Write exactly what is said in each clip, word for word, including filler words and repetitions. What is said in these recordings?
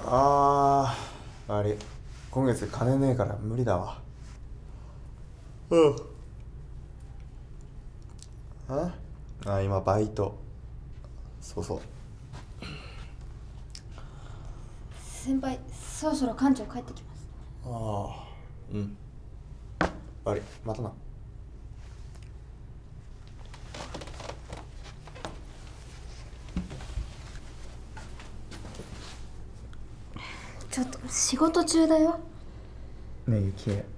あー、悪い。今月金ねえから無理だわ。うん。ああ、今バイト。そうそう。 先輩、そろそろ館長帰ってきます。 ああ、うん。悪い、またな。 ちょっと仕事中だよ。 ねえ、ゆきえ。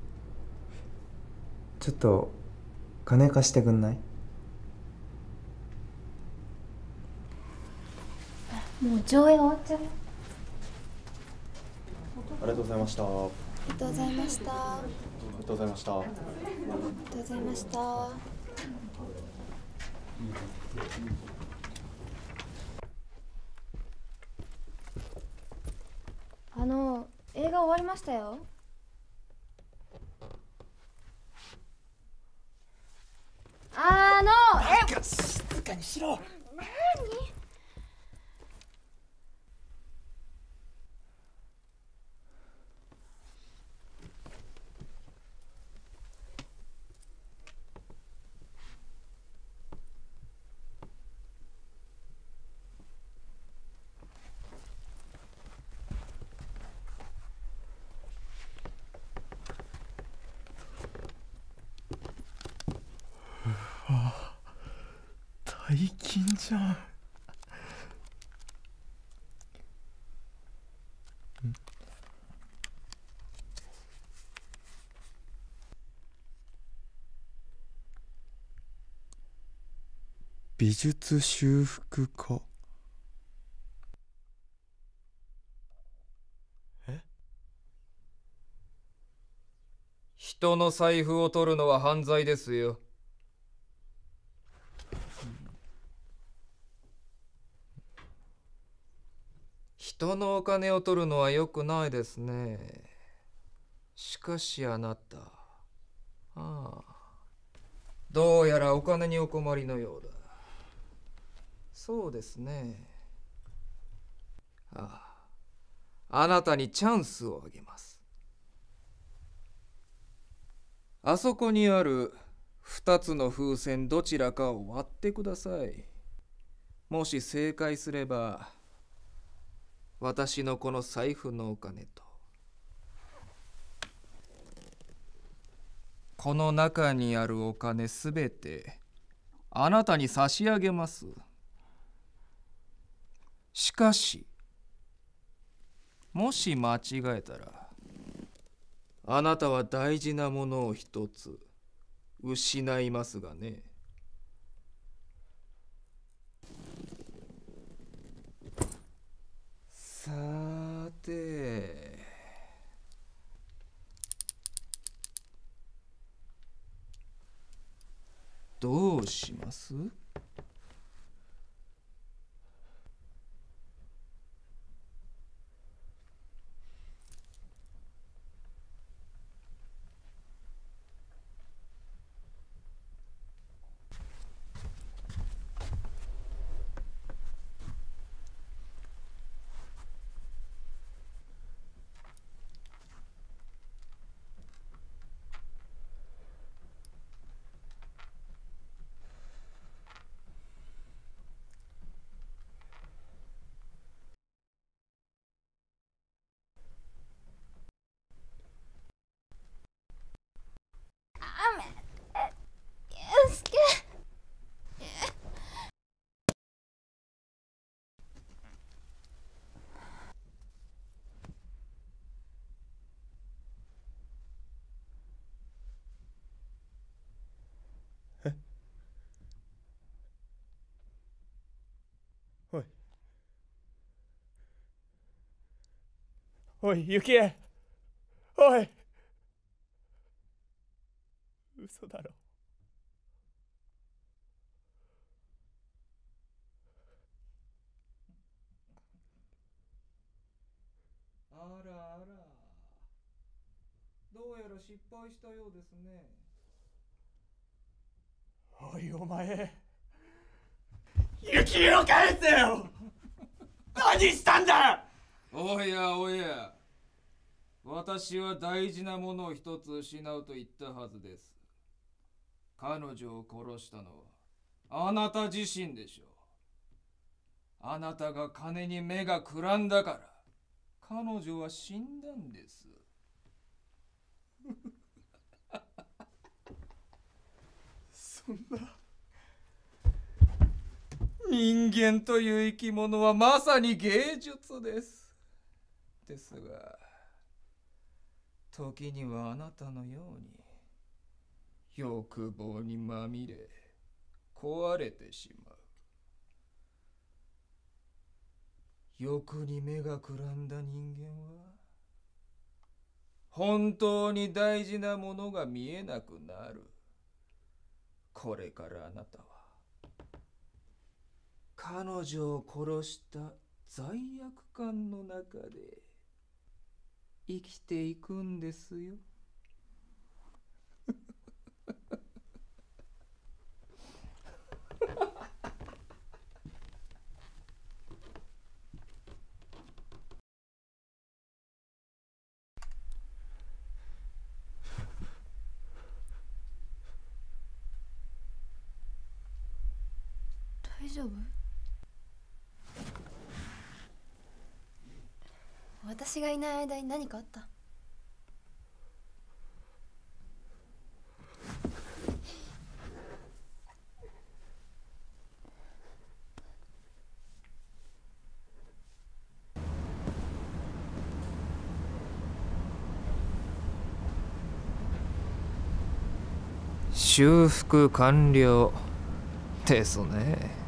ちょっと金貸してくんない？ もう上映終わっちゃう。 ありがとうございました。あありがとうございました。ありがとうございました。 りがとうございました。あの、映画終わりましたよ。あの、え、 静かにしろ。 何？ 大金じゃん。美術修復家。え？ 人の財布を取るのは犯罪ですよ。人のお金を取るのは良くないですね。しかしあなた、ああ、どうやらお金にお困りのようだ。そうですね。ああ、あなたにチャンスをあげます。あそこにある二つの風船どちらかを割ってください。もし正解すれば、私のこの財布のお金と、この中にあるお金すべてあなたに差し上げます。しかし、もし間違えたら、あなたは大事なものを一つ失いますがね。さて、どうします？ ゆうすけ。 え？おい。おい、ゆきえ。おい。嘘だろ。 あらあら、どうやら失敗したようですね。 おい、お前。ゆきえを返せよ。何したんだ。 おやおや、私は大事なものを一つ失うと言ったはずです。彼女を殺したのはあなた自身でしょう。あなたが金に目がくらんだから彼女は死んだんです。 そんな。 人間という生き物はまさに芸術です。ですが、時にはあなたのように欲望にまみれ壊れてしまう。欲に目がくらんだ人間は本当に大事なものが見えなくなる。これからあなたは彼女を殺した罪悪感の中で生きていくんですよ。 大丈夫？私がいない間に何かあった？ 修復完了ですね。